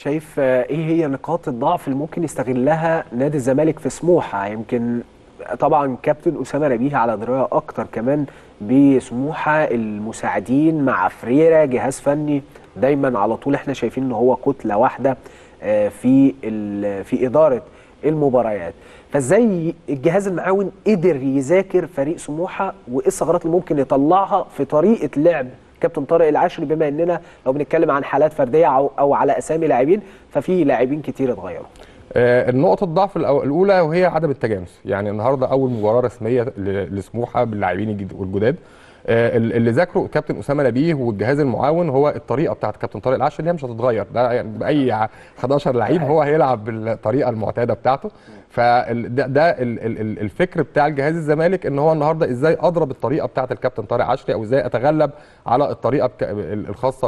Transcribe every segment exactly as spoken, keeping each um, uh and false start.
شايف آه، ايه هي نقاط الضعف اللي ممكن يستغلها نادي الزمالك في سموحه؟ يمكن طبعا كابتن اسامه نبيه على درايه اكتر كمان بسموحه، المساعدين مع فريرة جهاز فني دايما على طول احنا شايفين ان هو كتله واحده آه، في ال- في اداره المباريات. فازاي الجهاز المعاون قدر يذاكر فريق سموحه، وايه الثغرات اللي ممكن يطلعها في طريقه لعب كابتن طارق العشري؟ بما اننا لو بنتكلم عن حالات فرديه او أو على اسامي لاعبين، ففي لاعبين كتير اتغيروا. آه، النقطة الضعف الأو- الأولى وهي عدم التجانس. يعني النهارده أول مباراة رسمية ل- لسموحة باللاعبين الجد- والجداد. آه، ال- اللي ذاكره كابتن أسامة نبيه والجهاز المعاون هو الطريقة بتاعت كابتن طارق العشري اللي هي مش هتتغير. ده يعني بأي ع- حداشر لعيب هو هيلعب بالطريقة المعتادة بتاعته. فده ده ال- ال- ال- الفكر بتاع الجهاز الزمالك ان هو النهارده ازاي اضرب الطريقة بتاعت الكابتن طارق العشري، او ازاي اتغلب على الطريقة بك- الخاصة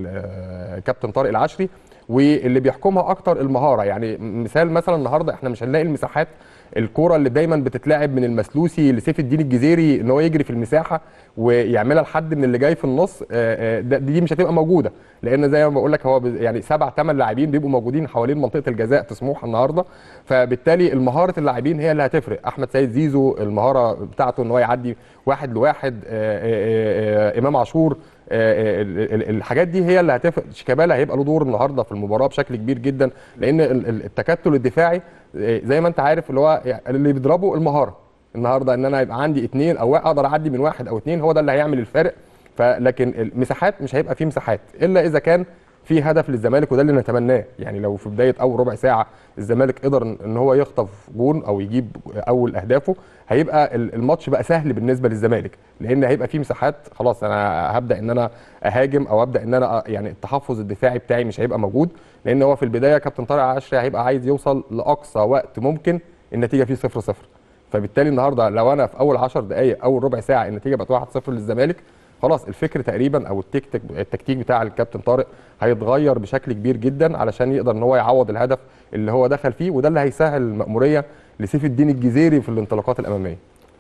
بالكابتن طارق العشري. واللي بيحكمها اكتر المهاره. يعني مثال مثلا النهارده احنا مش هنلاقي المساحات، الكوره اللي دايما بتتلعب من المسلوسي لسيف الدين الجزيري ان هو يجري في المساحه ويعملها لحد من اللي جاي في النص. آه، آه، ده- دي مش هتبقى موجوده، لان زي ما بقول لك هو ب- يعني سبع ثمان لاعبين بيبقوا موجودين حوالين منطقه الجزاء في سموحه النهارده. فبالتالي المهاره اللاعبين هي اللي هتفرق. احمد سيد زيزو المهاره بتاعته ان هو يعدي واحد لواحد. آه، آه، آه، امام عاشور. آه، ال- ال- الحاجات دي هي اللي هتفرق. شيكابالا هيبقى له دور النهارده في المباراه بشكل كبير جدا، لان ال- ال- التكتل الدفاعي آه، زي ما انت عارف اللي هو يعني اللي بيضربه المهاره. النهارده ان انا يبقى عندي اثنين او اقدر اعدي من واحد او اثنين، هو ده اللي هيعمل الفارق. فلكن المساحات مش هيبقى فيه مساحات الا اذا كان في هدف للزمالك، وده اللي نتمناه. يعني لو في بدايه اول ربع ساعه الزمالك قدر ان هو يخطف جون او يجيب اول اهدافه، هيبقى ال- الماتش بقى سهل بالنسبه للزمالك، لان هيبقى فيه مساحات. خلاص انا هبدا ان انا اهاجم او ابدا ان انا أ- يعني التحفظ الدفاعي بتاعي مش هيبقى موجود، لان هو في البدايه كابتن طارق عشري هيبقى عايز يوصل لاقصى وقت ممكن النتيجه فيه صفر صفر. فبالتالي النهارده لو انا في اول عشر دقائق اول ربع ساعه النتيجه بقت واحد صفر للزمالك، خلاص الفكر تقريبا او التكتيك التكتيك بتاع الكابتن طارق هيتغير بشكل كبير جدا علشان يقدر ان هو يعوض الهدف اللي هو دخل فيه، وده اللي هيسهل المأموريه لسيف الدين الجزيري في الانطلاقات الاماميه.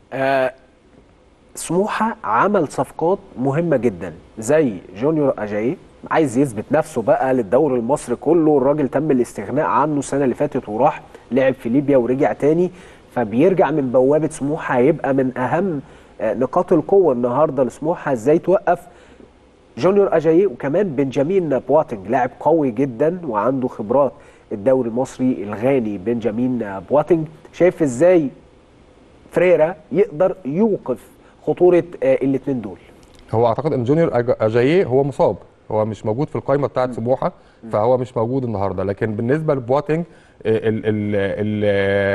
آه سموحه عمل صفقات مهمه جدا زي جونيور اجاي، عايز يثبت نفسه بقى للدوري المصري كله. الراجل تم الاستغناء عنه السنه اللي فاتت وراح لعب في ليبيا ورجع تاني، فبيرجع من بوابه سموحه. هيبقى من اهم آه، نقاط القوه النهارده لسموحه ازاي توقف جونيور اجاييه. وكمان بنجامين بواتنج لاعب قوي جدا وعنده خبرات الدوري المصري الغاني بنجامين بواتنج. شايف ازاي فريرا يقدر يوقف خطوره الاثنين دول؟ هو اعتقد ان جونيور أج- اجاييه هو مصاب، هو مش موجود في القائمه بتاعه سموحه، فهو مش موجود النهارده. لكن بالنسبه لبواتينج ال- ال- ال-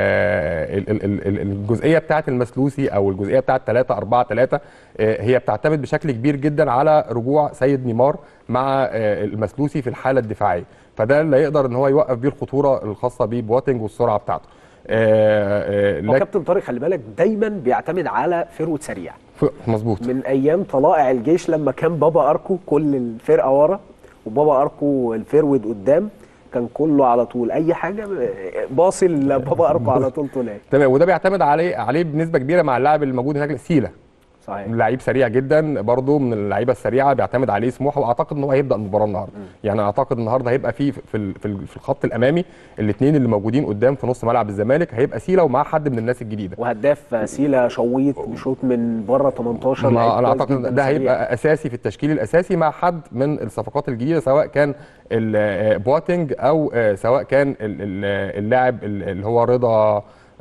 ال- ال- ال- ال- الجزئيه بتاعه المسلوسي او الجزئيه بتاعه ثلاثة أربعة ثلاثة هي بتعتمد بشكل كبير جدا على رجوع سيد نيمار مع آه، المسلوسي في الحاله الدفاعيه. فده اللي يقدر ان هو يوقف بيه الخطوره الخاصه ببواتينج والسرعه بتاعته. آه، آه، هو لك- كابتن طارق خلي بالك دايما بيعتمد على فروت سريع. ف- مظبوط. من ايام طلائع الجيش لما كان بابا اركو كل الفرقه ورا وبابا اركو الفيرود قدام، كان كله على طول اي حاجه باصي لبابا اركو على طول طولات. تمام. وده بيعتمد عليه عليه بنسبه كبيره مع اللاعب الموجود هناك سيلا. صحيح. لعيب سريع جدا برضه من اللعيبه السريعه بيعتمد عليه سموحه، واعتقد ان هو هيبدا المباراه النهارده. يعني اعتقد النهارده هيبقى في في ال- في ال- في الخط الامامي الاثنين اللي موجودين قدام في نص ملعب الزمالك هيبقى سيلا ومعاه حد من الناس الجديده. وهداف سيلا شويت بشوط من بره تمنتاشر. ما انا اعتقد إن ده هيبقى اساسي في التشكيل الاساسي مع حد من الصفقات الجديده، سواء كان ال- بواتينج او آه، سواء كان ال- ال- اللاعب اللي هو رضا، آه،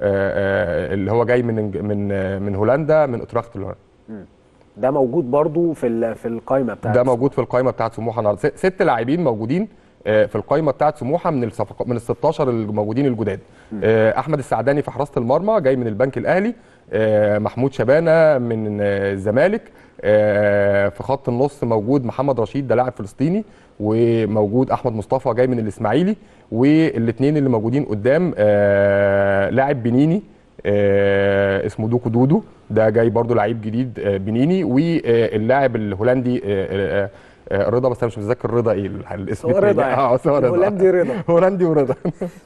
آه، اللي هو جاي من من من هولندا، من اوتراخت الهولندا. ده موجود برضو في ال- في القائمه بتاعت ده موجود في القائمه بتاعت سموحه النهارده. ست ست لاعبين موجودين آه، في القائمه بتاعت سموحه من الصفقات من ال ستاشر الموجودين الجداد. آه، احمد السعداني في حراسه المرمى جاي من البنك الاهلي. آه، محمود شبانه من آه، الزمالك. آه، في خط النص موجود محمد رشيد ده لاعب فلسطيني، وموجود احمد مصطفى جاي من الاسماعيلي. والاثنين اللي موجودين قدام آه، لاعب بنيني آه، اسمه دوكو دودو، ده جاي برضو لعيب جديد آه، بنيني. واللاعب الهولندي آه، آه، آه، رضا، بس انا مش متذكر رضا ايه الاسم هو رضا التاني. يعني. اه بس هو رضا. الهولندي رضا. هولندي ورضا.